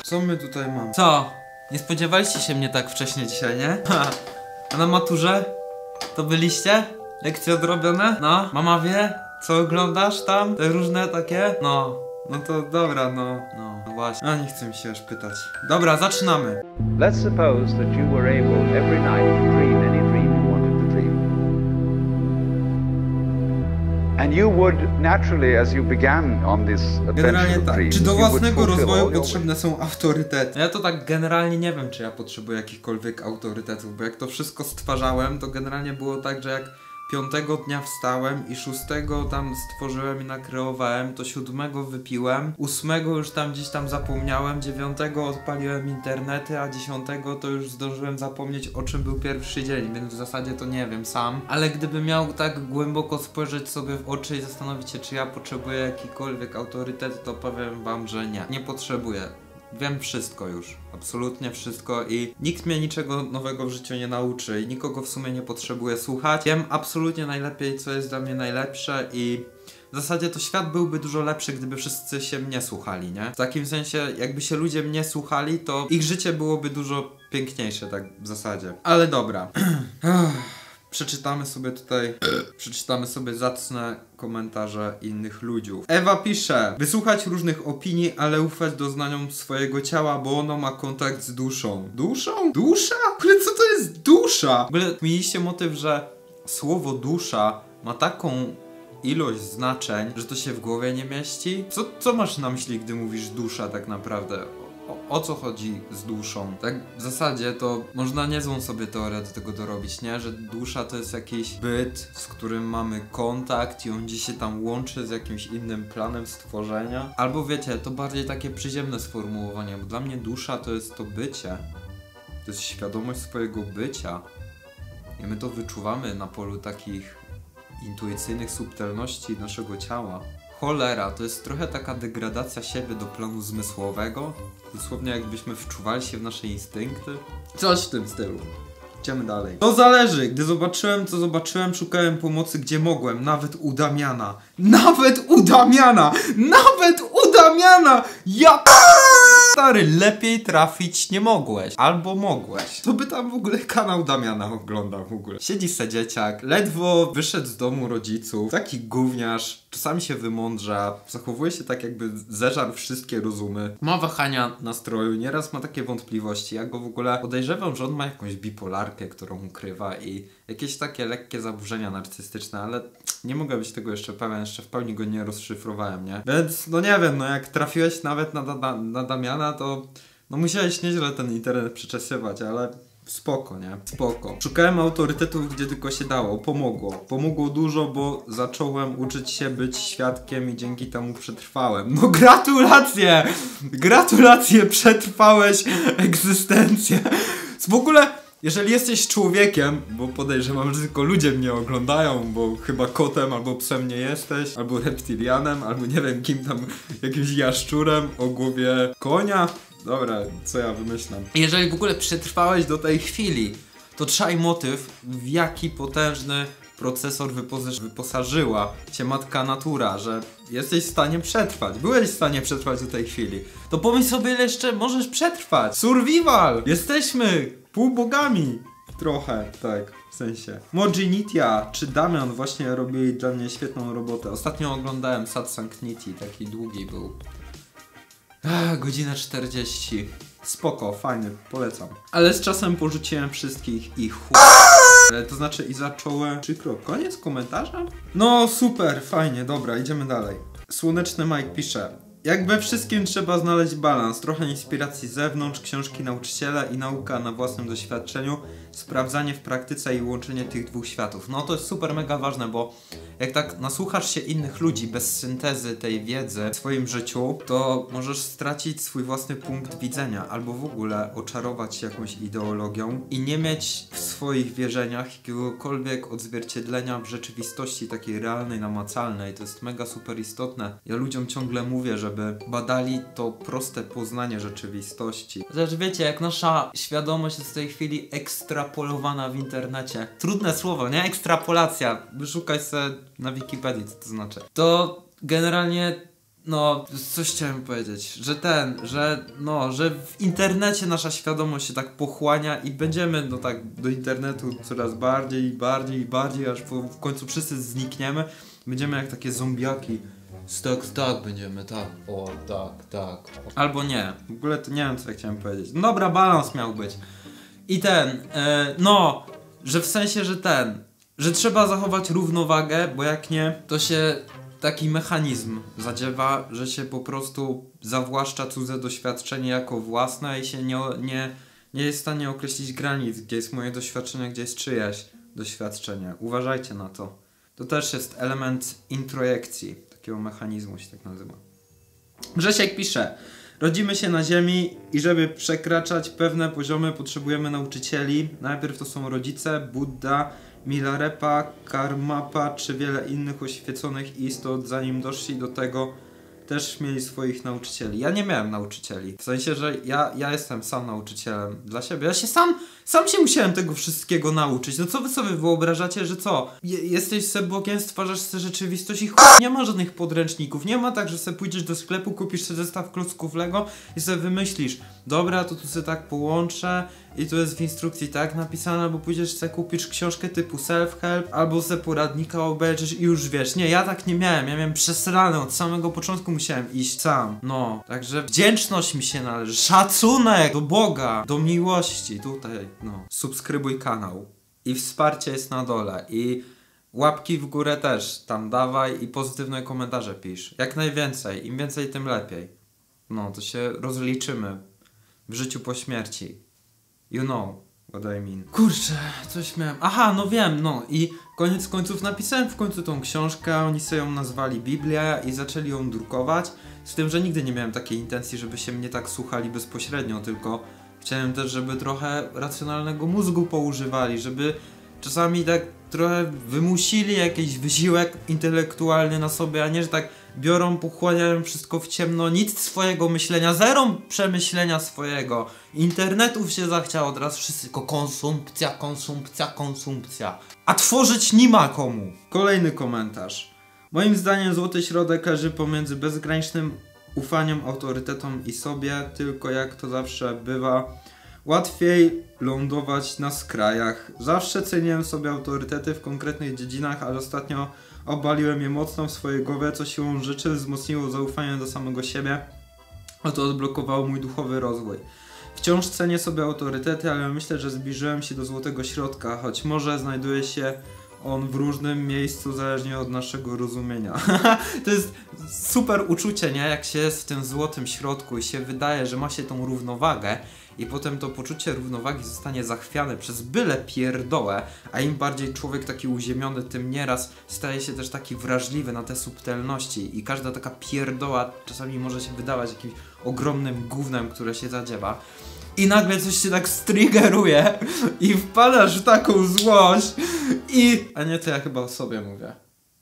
Co my tutaj mamy? Co? Nie spodziewaliście się mnie tak wcześnie dzisiaj, nie? Ha. A na maturze? To byliście? Lekcje odrobione? No? Mama wie? Co oglądasz tam? Te różne takie? No to dobra, no właśnie. A nie chcę mi się aż pytać. Dobra, zaczynamy. Let's suppose that you were able every night to dream any dream you wanted to dream. And you would naturally, as you began on this Generalnie adventure of tak. dreams, Czy do you would własnego fulfill rozwoju all your potrzebne są autorytety? Ja to tak generalnie nie wiem, czy ja potrzebuję jakichkolwiek autorytetów, bo jak to wszystko stwarzałem, to generalnie było tak, że jak 5 dnia wstałem i 6 tam stworzyłem i nakreowałem, to 7 wypiłem, 8 już tam gdzieś tam zapomniałem, 9 odpaliłem internety, a 10 to już zdążyłem zapomnieć, o czym był pierwszy dzień, więc w zasadzie to nie wiem sam. Ale gdybym miał tak głęboko spojrzeć sobie w oczy i zastanowić się, czy ja potrzebuję jakikolwiek autorytet, to powiem wam, że nie. Nie potrzebuję. Wiem wszystko już, absolutnie wszystko i nikt mnie niczego nowego w życiu nie nauczy i nikogo w sumie nie potrzebuję słuchać. Wiem absolutnie najlepiej, co jest dla mnie najlepsze i w zasadzie to świat byłby dużo lepszy, gdyby wszyscy się mnie słuchali, nie? W takim sensie, jakby się ludzie mnie słuchali, to ich życie byłoby dużo piękniejsze, tak w zasadzie. Ale dobra. Przeczytamy sobie zacne komentarze innych ludzi. Ewa pisze: wysłuchać różnych opinii, ale ufać doznaniom swojego ciała, bo ono ma kontakt z duszą. Duszą? Dusza? W ogóle co to jest dusza? W ogóle mieliście motyw, że słowo dusza ma taką ilość znaczeń, że to się w głowie nie mieści? Co masz na myśli, gdy mówisz dusza tak naprawdę? O co chodzi z duszą? Tak w zasadzie to można niezłą sobie teorię do tego dorobić, nie? Że dusza to jest jakiś byt, z którym mamy kontakt i on gdzieś się tam łączy z jakimś innym planem stworzenia. Albo wiecie, to bardziej takie przyziemne sformułowanie, bo dla mnie dusza to jest to bycie. To jest świadomość swojego bycia. I my to wyczuwamy na polu takich intuicyjnych subtelności naszego ciała. Cholera, to jest trochę taka degradacja siebie do planu zmysłowego. Dosłownie jakbyśmy wczuwali się w nasze instynkty. Coś w tym stylu. Idziemy dalej. To zależy. Gdy zobaczyłem, co zobaczyłem, szukałem pomocy, gdzie mogłem. Nawet u Damiana. Nawet u Damiana! Nawet u Damiana! Ja... Stary, lepiej trafić nie mogłeś. Albo mogłeś. To by tam w ogóle kanał Damiana oglądał w ogóle. Siedzi se dzieciak, ledwo wyszedł z domu rodziców. Taki gówniarz, czasami się wymądrza, zachowuje się tak, jakby zeżarł wszystkie rozumy. Ma wahania nastroju, nieraz ma takie wątpliwości. Ja go w ogóle podejrzewam, że on ma jakąś bipolarkę, którą ukrywa i jakieś takie lekkie zaburzenia narcystyczne, ale nie mogę być tego jeszcze pewien, jeszcze w pełni go nie rozszyfrowałem, nie? Więc no nie wiem, no jak trafiłeś nawet na Damiana, to no musiałeś nieźle ten internet przeczesywać, ale spoko, nie? Spoko. Szukałem autorytetów, gdzie tylko się dało. Pomogło. Pomogło dużo, bo zacząłem uczyć się być świadkiem i dzięki temu przetrwałem. No gratulacje! Gratulacje, przetrwałeś egzystencję. W ogóle, jeżeli jesteś człowiekiem, bo podejrzewam, że tylko ludzie mnie oglądają, bo chyba kotem albo psem nie jesteś, albo reptilianem, albo nie wiem kim tam, jakimś jaszczurem o głowie konia. Dobra, co ja wymyślam. Jeżeli w ogóle przetrwałeś do tej chwili, to trzymaj motyw, w jaki potężny procesor wyposażyła cię matka natura, że jesteś w stanie przetrwać. Byłeś w stanie przetrwać do tej chwili. To pomyśl sobie, ile jeszcze możesz przetrwać. Survival! Jesteśmy półbogami. Trochę, tak, w sensie. Mojinitia czy Damian właśnie robili dla mnie świetną robotę. Ostatnio oglądałem Satsang Niti, taki długi był. Godzina 40. Spoko, fajny, polecam. Ale z czasem porzuciłem wszystkich i to znaczy i zacząłem... Przykro, koniec komentarza? No super, fajnie, dobra, idziemy dalej. Słoneczny Mike pisze: jak we wszystkim trzeba znaleźć balans, trochę inspiracji z zewnątrz, książki nauczyciela i nauka na własnym doświadczeniu, sprawdzanie w praktyce i łączenie tych dwóch światów. No to jest super mega ważne, bo jak tak nasłuchasz się innych ludzi bez syntezy tej wiedzy w swoim życiu, to możesz stracić swój własny punkt widzenia albo w ogóle oczarować się jakąś ideologią i nie mieć w swoich wierzeniach jakiegokolwiek odzwierciedlenia w rzeczywistości takiej realnej, namacalnej. To jest mega super istotne. Ja ludziom ciągle mówię, żeby badali to proste poznanie rzeczywistości. Chociaż wiecie, jak nasza świadomość jest w tej chwili ekstrapolowana w internecie. Trudne słowo, nie? Ekstrapolacja. Wyszukaj sobie na Wikipedii, co to znaczy. To generalnie no, coś chciałem powiedzieć, że w internecie nasza świadomość się tak pochłania i będziemy, no tak, do internetu coraz bardziej, aż w końcu wszyscy znikniemy. Będziemy jak takie zombiaki. Tak, będziemy, tak. O, tak. Albo nie. W ogóle to nie wiem, co ja chciałem powiedzieć. No dobra, balans miał być. I że w sensie, że trzeba zachować równowagę, bo jak nie, to się taki mechanizm zadziewa, że się po prostu zawłaszcza cudze doświadczenie jako własne i się nie jest w stanie określić granic, gdzie jest moje doświadczenie, gdzie jest czyjeś doświadczenie. Uważajcie na to. To też jest element introjekcji, takiego mechanizmu się tak nazywa. Grzesiek pisze: rodzimy się na ziemi i żeby przekraczać pewne poziomy potrzebujemy nauczycieli. Najpierw to są rodzice, Buddha, Milarepa, Karmapa czy wiele innych oświeconych istot. Zanim doszli do tego, też mieli swoich nauczycieli. Ja nie miałem nauczycieli. W sensie, że ja jestem sam nauczycielem dla siebie. Ja się sam się musiałem tego wszystkiego nauczyć. No co wy sobie wyobrażacie, że co? Jesteś se Bogiem, stwarzasz sobie rzeczywistość i nie ma żadnych podręczników. Nie ma tak, że sobie pójdziesz do sklepu, kupisz sobie zestaw klocków Lego i sobie wymyślisz: dobra, to tu sobie tak połączę i to jest w instrukcji tak napisane, albo pójdziesz sobie kupisz książkę typu self-help, albo sobie poradnika obejrzysz i już wiesz. Nie, ja tak nie miałem. Ja miałem przesrane. Od samego początku musiałem iść sam. No, także wdzięczność mi się należy. Szacunek do Boga, do miłości. Tutaj, no. Subskrybuj kanał. I wsparcie jest na dole. I łapki w górę też tam dawaj i pozytywne komentarze pisz. Jak najwięcej. Im więcej, tym lepiej. No, to się rozliczymy w życiu po śmierci. You know what I mean. Kurczę, coś miałem. Aha, no wiem, no i koniec końców napisałem w końcu tą książkę, oni sobie ją nazwali Biblia i zaczęli ją drukować. Z tym, że nigdy nie miałem takiej intencji, żeby się mnie tak słuchali bezpośrednio, tylko chciałem też, żeby trochę racjonalnego mózgu poużywali, żeby czasami tak trochę wymusili jakiś wysiłek intelektualny na sobie, a nie, że tak biorą, pochłaniają wszystko w ciemno, nic swojego myślenia, zero przemyślenia swojego. Internetów się zachciało, teraz wszyscy tylko konsumpcja. A tworzyć nie ma komu. Kolejny komentarz. Moim zdaniem złoty środek leży pomiędzy bezgranicznym ufaniem autorytetom i sobie, tylko jak to zawsze bywa, łatwiej lądować na skrajach. Zawsze ceniłem sobie autorytety w konkretnych dziedzinach, ale ostatnio obaliłem je mocno w swojej głowie, co siłą rzeczy wzmocniło zaufanie do samego siebie, a to odblokowało mój duchowy rozwój. Wciąż cenię sobie autorytety, ale myślę, że zbliżyłem się do złotego środka, choć może znajduje się on w różnym miejscu, zależnie od naszego rozumienia. To jest super uczucie, nie? Jak się jest w tym złotym środku i się wydaje, że ma się tą równowagę i potem to poczucie równowagi zostanie zachwiane przez byle pierdołę, a im bardziej człowiek taki uziemiony, tym nieraz staje się też taki wrażliwy na te subtelności i każda taka pierdoła czasami może się wydawać jakimś ogromnym gównem, które się zadziewa. I nagle coś się tak striggeruje i wpadasz w taką złość a nie, to ja chyba o sobie mówię.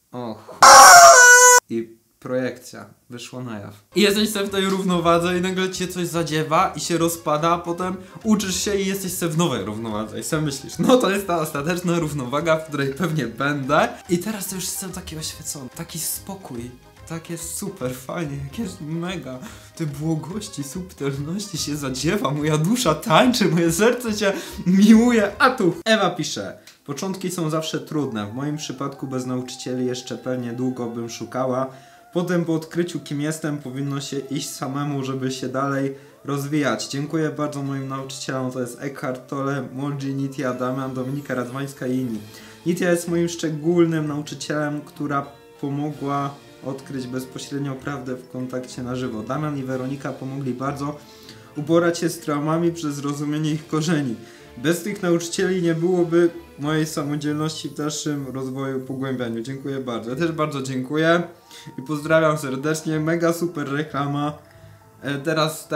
I projekcja wyszło na jaw. I jesteś sobie w tej równowadze i nagle cię coś zadziewa i się rozpada, a potem uczysz się i jesteś sobie w nowej równowadze i sobie myślisz, no to jest ta ostateczna równowaga, w której pewnie będę. I teraz to już jestem taki oświecony, taki spokój. Tak jest super, fajnie, jak jest mega. Te błogości, subtelności się zadziewa, moja dusza tańczy, moje serce cię miłuje, a tu. Ewa pisze: początki są zawsze trudne, w moim przypadku bez nauczycieli jeszcze pewnie długo bym szukała. Potem po odkryciu kim jestem powinno się iść samemu, żeby się dalej rozwijać. Dziękuję bardzo moim nauczycielom, to jest Eckhart Tolle, Moji, Nitya, Damian, Dominika Radwańska i inni. Nitya jest moim szczególnym nauczycielem, która pomogła odkryć bezpośrednio prawdę w kontakcie na żywo. Damian i Weronika pomogli bardzo uporać się z traumami przez zrozumienie ich korzeni. Bez tych nauczycieli nie byłoby mojej samodzielności w dalszym rozwoju, pogłębianiu. Dziękuję bardzo. Ja też bardzo dziękuję i pozdrawiam serdecznie. Mega super reklama. Teraz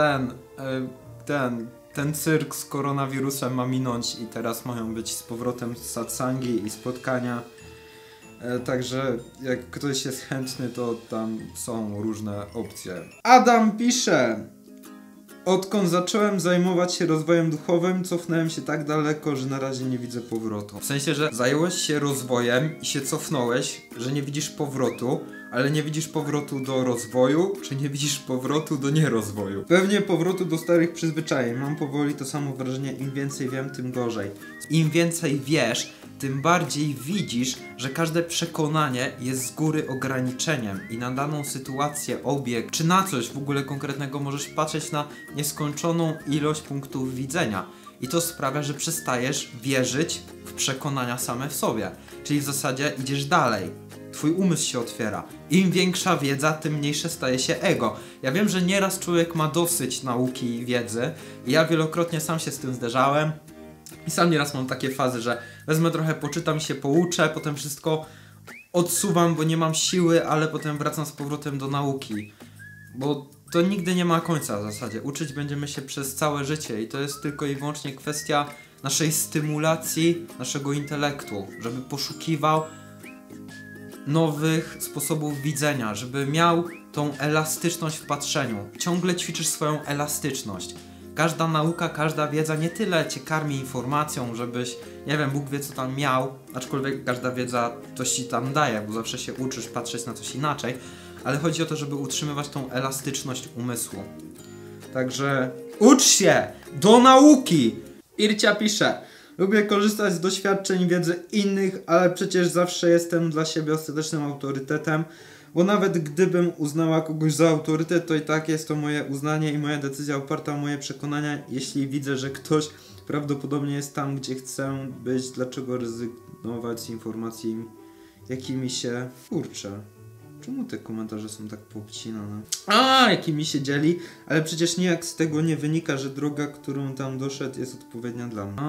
ten cyrk z koronawirusem ma minąć i teraz mają być z powrotem satsangi i spotkania. Także jak ktoś jest chętny, to tam są różne opcje. Adam pisze: odkąd zacząłem zajmować się rozwojem duchowym, cofnąłem się tak daleko, że na razie nie widzę powrotu. W sensie, że zająłeś się rozwojem i się cofnąłeś, że nie widzisz powrotu, ale nie widzisz powrotu do rozwoju, czy nie widzisz powrotu do nierozwoju? Pewnie powrotu do starych przyzwyczajeń. Mam powoli to samo wrażenie, im więcej wiem, tym gorzej. Im więcej wiesz, tym bardziej widzisz, że każde przekonanie jest z góry ograniczeniem i na daną sytuację, obiekt, czy na coś w ogóle konkretnego możesz patrzeć na nieskończoną ilość punktów widzenia. I to sprawia, że przestajesz wierzyć w przekonania same w sobie. Czyli w zasadzie idziesz dalej. Twój umysł się otwiera. Im większa wiedza, tym mniejsze staje się ego. Ja wiem, że nieraz człowiek ma dosyć nauki i wiedzy. I ja wielokrotnie sam się z tym zderzałem. I sam nieraz mam takie fazy, że wezmę trochę, poczytam się, pouczę, potem wszystko odsuwam, bo nie mam siły, ale potem wracam z powrotem do nauki. Bo to nigdy nie ma końca w zasadzie. Uczyć będziemy się przez całe życie i to jest tylko i wyłącznie kwestia naszej stymulacji, naszego intelektu, żeby poszukiwał nowych sposobów widzenia, żeby miał tą elastyczność w patrzeniu. Ciągle ćwiczysz swoją elastyczność. Każda nauka, każda wiedza nie tyle cię karmi informacją, żebyś, nie wiem, Bóg wie co tam miał, aczkolwiek każda wiedza coś ci tam daje, bo zawsze się uczysz patrzeć na coś inaczej, ale chodzi o to, żeby utrzymywać tą elastyczność umysłu. Także ucz się do nauki! Ircia pisze: lubię korzystać z doświadczeń i wiedzy innych, ale przecież zawsze jestem dla siebie ostatecznym autorytetem, bo nawet gdybym uznała kogoś za autorytet, to i tak jest to moje uznanie i moja decyzja oparta o moje przekonania. Jeśli widzę, że ktoś prawdopodobnie jest tam, gdzie chcę być, dlaczego rezygnować z informacji, jakimi się... Kurczę, czemu te komentarze są tak poobcinane? Jakimi się dzieli, ale przecież nijak z tego nie wynika, że droga, którą tam doszedł, jest odpowiednia dla mnie.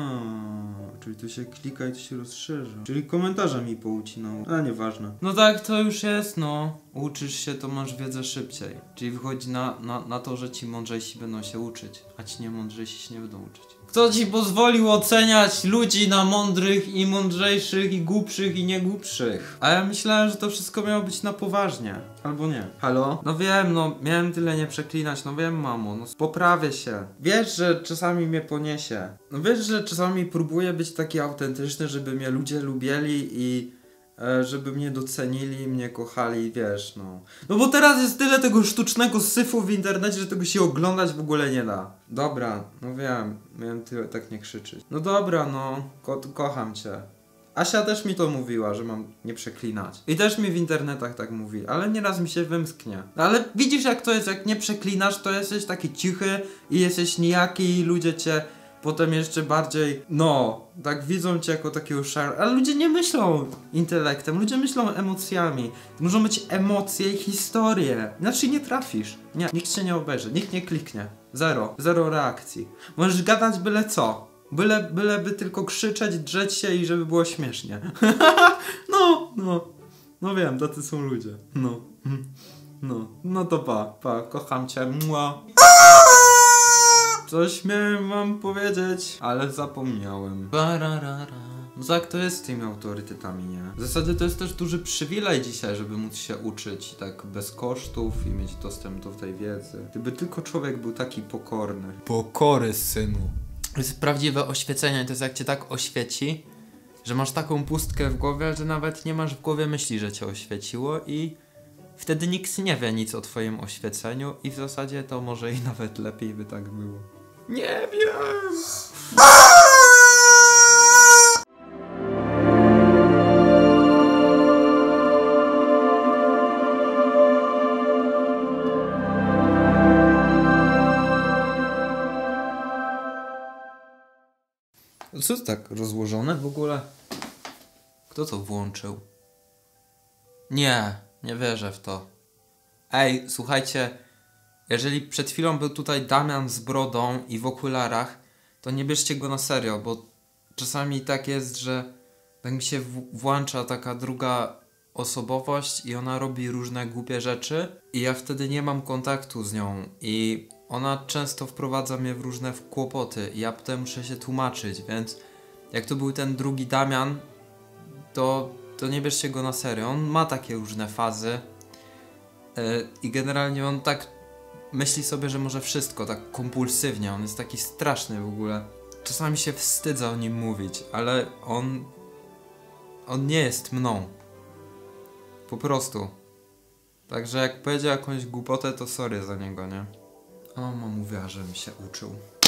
Czyli tu się klika i to się rozszerza. Czyli komentarze mi poucinało. Nieważne. No tak, to już jest, no. Uczysz się, to masz wiedzę szybciej. Czyli wychodzi na to, że ci mądrzejsi będą się uczyć, a ci niemądrzejsi się nie będą uczyć. Kto ci pozwolił oceniać ludzi na mądrych i mądrzejszych i głupszych i niegłupszych? A ja myślałem, że to wszystko miało być na poważnie. Albo nie. Halo? No wiem, no miałem tyle nie przeklinać, no wiem mamo, no poprawię się. Wiesz, że czasami mnie poniesie. No wiesz, że czasami próbuję być taki autentyczny, żeby mnie ludzie lubili i żeby mnie docenili, mnie kochali, wiesz, no. No bo teraz jest tyle tego sztucznego syfu w internecie, że tego się oglądać w ogóle nie da. Dobra, no wiem, miałem tyle tak nie krzyczeć. No dobra, no, kocham cię. Asia też mi to mówiła, że mam nie przeklinać. I też mi w internetach tak mówi, ale nieraz mi się wymsknie. No ale widzisz jak to jest, jak nie przeklinasz, to jesteś taki cichy i jesteś nijaki i ludzie cię potem jeszcze bardziej, no, tak widzą cię jako takiego ale ludzie nie myślą intelektem, ludzie myślą emocjami. Muszą być emocje i historie. Inaczej nie trafisz. Nie, nikt cię nie obejrzy, nikt nie kliknie. Zero reakcji. Możesz gadać byle co. Byleby tylko krzyczeć, drzeć się i żeby było śmiesznie. No wiem, tacy są ludzie. No to pa, kocham cię, mua. Coś miałem wam powiedzieć, ale zapomniałem. No tak to jest z tymi autorytetami, nie? W zasadzie to jest też duży przywilej dzisiaj, żeby móc się uczyć tak bez kosztów i mieć dostęp do tej wiedzy. Gdyby tylko człowiek był taki pokorny. Pokory, synu. To jest prawdziwe oświecenie, to jest jak cię tak oświeci, że masz taką pustkę w głowie, że nawet nie masz w głowie myśli, że cię oświeciło i wtedy nikt nie wie nic o twoim oświeceniu i w zasadzie to może i nawet lepiej by tak było. Nie wiem! Co jest tak rozłożone w ogóle? Kto to włączył? Nie wierzę w to. Ej, słuchajcie, jeżeli przed chwilą był tutaj Damian z brodą i w okularach, to nie bierzcie go na serio, bo czasami tak jest, że tak mi się włącza taka druga osobowość i ona robi różne głupie rzeczy i ja wtedy nie mam kontaktu z nią i ona często wprowadza mnie w różne kłopoty i ja potem muszę się tłumaczyć, więc jak to był ten drugi Damian, to nie bierzcie go na serio. On ma takie różne fazy i generalnie on tak myśli sobie, że może wszystko, tak kompulsywnie. On jest taki straszny w ogóle. Czasami się wstydzę o nim mówić, ale on nie jest mną. Po prostu. Także jak powiedział jakąś głupotę, to sorry za niego, nie? O, mama mówiła, żebym się uczył.